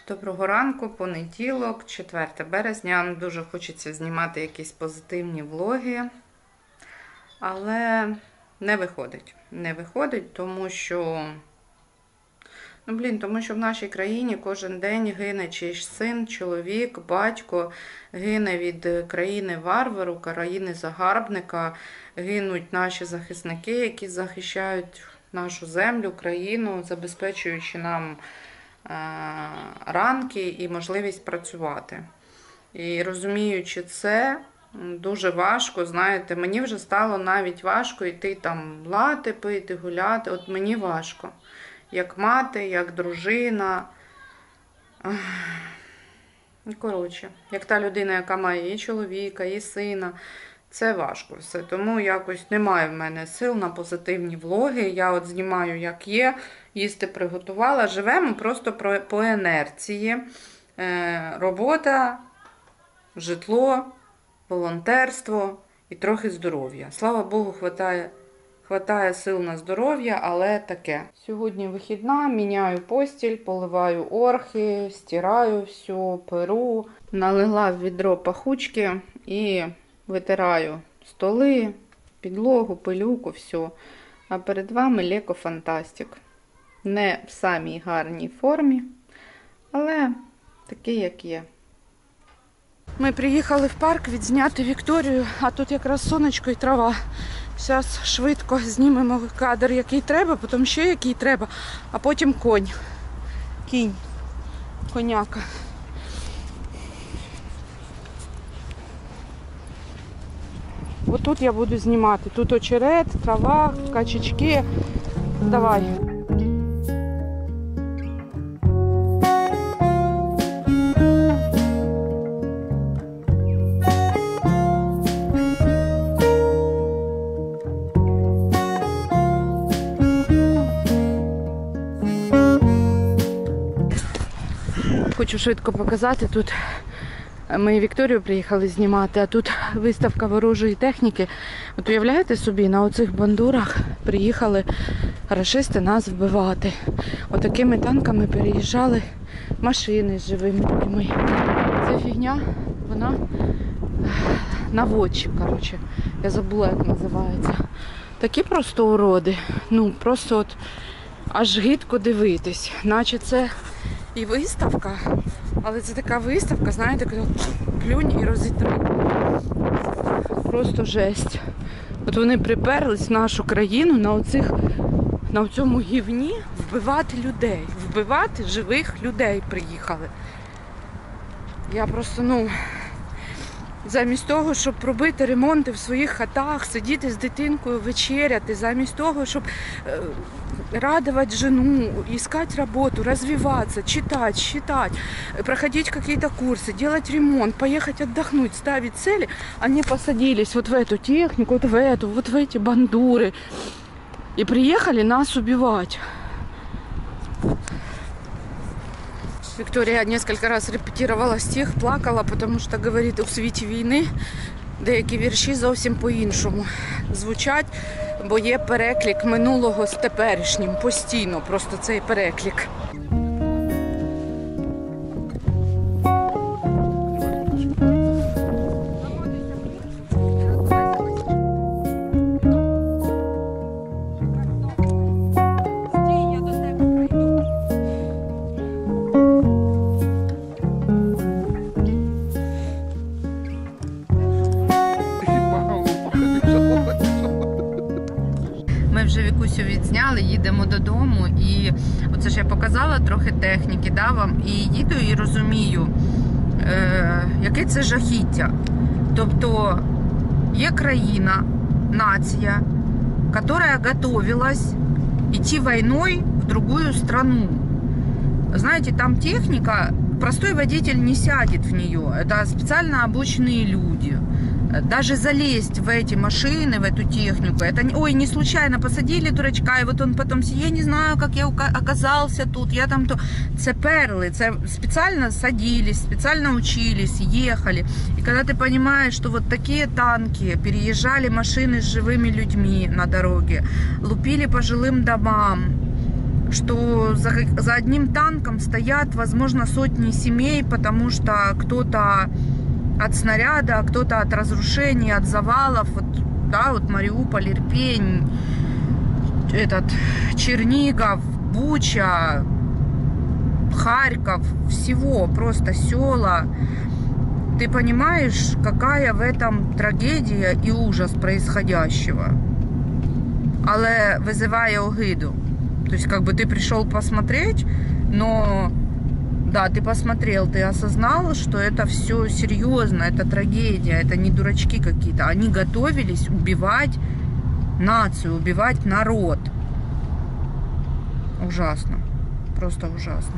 Доброго ранку, понеділок, 4 березня. Дуже хочеться знімати якісь позитивні влоги, але не виходить. Не виходить, тому що, тому що в нашій країні кожен день гине чийсь син, чоловік, батько, гине від країни-варвару, країни-загарбника, гинуть наші захисники, які захищають нашу землю, країну, забезпечуючи нам ранки і можливість працювати. І розуміючи це, дуже важко, знаєте, мені вже стало навіть важко йти там лати пити, гуляти, от мені важко. Як мати, як дружина. Коротше, як та людина, яка має і чоловіка, і сина, це важко все. Тому якось немає в мене сил на позитивні влоги. Я от знімаю, як є, їсти приготувала. Живемо просто по інерції. Робота, житло, волонтерство і трохи здоров'я. Слава Богу, хватає сил на здоров'я, але таке. Сьогодні вихідна, міняю постіль, поливаю орхи, стираю все, перу. Налила в відро пахучки і витираю столи, підлогу, пилюку, все. А перед вами Леко Фантастик. Не в самій гарній формі, але такий, як є. Ми приїхали в парк відзняти Вікторію, а тут якраз сонечко і трава. Зараз швидко знімемо кадр, який треба, потім ще який треба, а потім кінь, коняка. Отут я буду знімати. Тут очерет, трава, качечки. Давай. Хочу швидко показати, тут ми Вікторію приїхали знімати, а тут виставка ворожої техніки. От уявляєте собі, на оцих бандурах приїхали рашисти нас вбивати. Отакими танками переїжджали машини з живими людьми. Ця фігня, вона наводчик, коротше. Я забула, як називається. Такі просто уроди. Ну, просто от аж гидко дивитись. Наче це і виставка, але це така виставка, знаєте, коли плюнь і розітри. Просто жесть. От вони приперлись в нашу країну на цьому гівні вбивати людей. Вбивати живих людей приїхали. Я просто, замість того, щоб робити ремонти в своїх хатах, сидіти з дитинкою, вечеряти, замість того, щоб радовать жену, искать работу, развиваться, читать, проходить какие-то курсы, делать ремонт, поехать отдохнуть, ставить цели, они посадились вот в эту технику, вот в эти бандуры и приехали нас убивать. Виктория несколько раз репетировала стих, плакала, потому что, говорит, у світі війни деякі вірші зовсім по-іншому звучать, бо є переклик минулого з теперішнім, постійно просто цей переклик. Ми вже Вікусю відзняли, їдемо додому, і оце ж я показала трохи техніки, да, вам, і їду і розумію, яке це жахіття. Тобто є країна, нація, яка готувалась йти війною в другую страну. Знаете, там техника, простой водитель не сядет в нее, это специально обученные люди. Даже залезть в эти машины, в эту технику, это, ой, не случайно посадили дурачка, и вот он потом, я не знаю, как я оказался тут, я там то... Це перли, це специально садились, специально учились, ехали. И когда ты понимаешь, что вот такие танки переезжали машины с живыми людьми на дороге, лупили по жилым домам, что за одним танком стоят, возможно, сотни семей, потому что кто-то от снаряда, кто-то от разрушений, от завалов, вот, да, вот Мариуполь, Ирпень, Чернигов, Буча, Харьков, всего, просто села. Ты понимаешь, какая в этом трагедия и ужас происходящего? Але вызывая огиду. То есть, как бы ты пришел посмотреть, но, да, ты посмотрел, ты осознал, что это все серьезно, это трагедия, это не дурачки какие-то. Они готовились убивать нацию, убивать народ. Ужасно. Просто ужасно.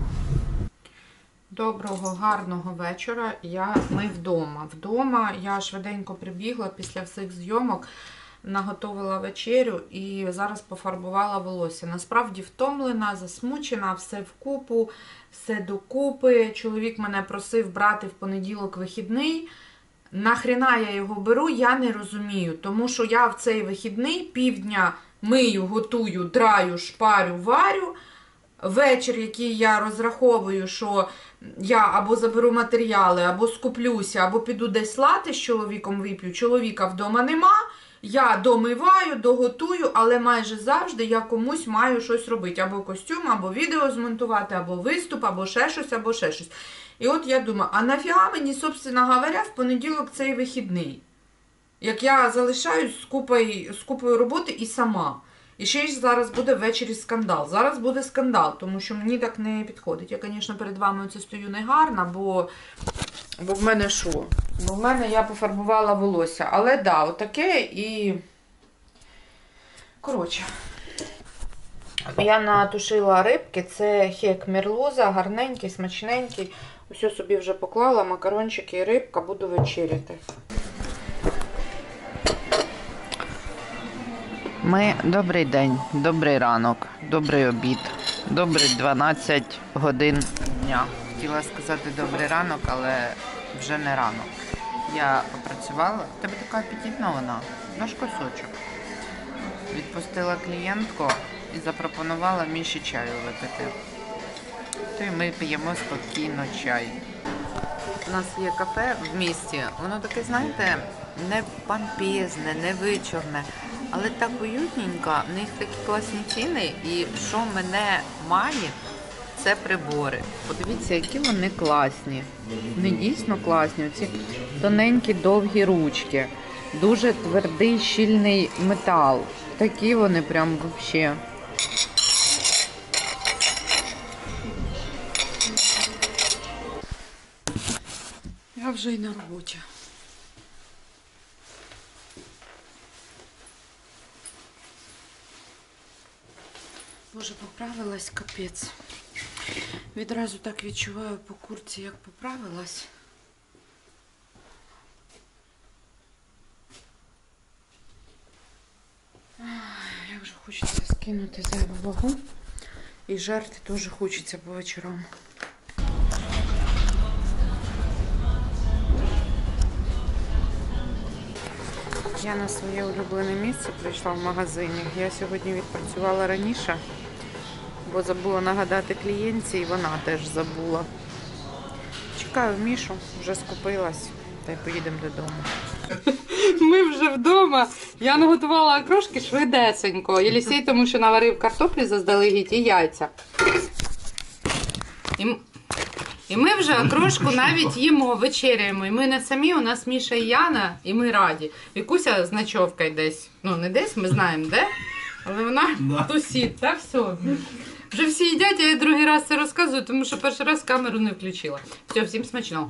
Доброго, гарного вечора. Ми вдома. Вдома я швиденько прибігла після всіх зйомок, наготовила вечерю і зараз пофарбувала волосся. Насправді втомлена, засмучена, все вкупу, все докупи. Чоловік мене просив брати в понеділок вихідний. Нахрена я його беру, я не розумію. Тому що я в цей вихідний півдня мию, готую, драю, шпарю, варю. Вечір, який я розраховую, що я або заберу матеріали, або скуплюся, або піду десь лати з чоловіком вип'ю. Чоловіка вдома нема, я домиваю, доготую, але майже завжди я комусь маю щось робити. Або костюм, або відео змонтувати, або виступ, або ще щось, або ще щось. І от я думаю, а нафіга мені, собственно говоря, в понеділок цей вихідний? Як я залишаюсь з купою роботи і сама. І ще й зараз буде ввечері скандал. Зараз буде скандал, тому що мені так не підходить. Я, звісно, перед вами оце стою негарна, бо в мене що? Бо в мене я пофарбувала волосся. Але да, отаке і... Коротше. Я натушила рибки. Це хек мерлуза, гарненький, смачненький. Усе собі вже поклала, макарончики і рибка, буду вечеряти. Добрий день, добрий ранок, добрий обід, добрий 12 годин дня. Хотіла сказати добрий ранок, але вже не ранок. Я попрацювала, в тебе така апетитна вона, наш кусочок. Відпустила клієнтку і запропонувала Міші чаю випити. То й ми п'ємо спокійно чай. У нас є кафе в місті, воно таке, знаєте, не помпезне, не вичорне, але так уютненько, в них такі класні ціни, і що мене має, це прибори. Подивіться, які вони класні. Вони дійсно класні. Оці тоненькі, довгі ручки. Дуже твердий, щільний метал. Такі вони прям взагалі. Я вже й на роботі. Боже, поправилась, капець. Відразу так відчуваю по куртці, як поправилась. Як же хочеться скинути зайву вагу. І жерти теж хочеться по вечорам. Я на своє улюблене місце прийшла в магазині. Я сьогодні відпрацювала раніше, бо забула нагадати клієнтці, і вона теж забула. Чекаю Мішу, вже скупилась, та й поїдемо додому. Ми вже вдома. Я наготувала окрошки швидесенько. Єлісей, тому що наварив картоплі заздалегідь і яйця. І ми вже окрошку навіть їмо, вечеряємо. І ми не самі, у нас Міша і Яна, і ми раді. Вікуся з ночовкою десь. Ну, не десь, ми знаємо де. Але вона тусить, так все. Вже всі їдять, я другий раз це розказую, тому що перший раз камеру не включила. Все, всім смачного.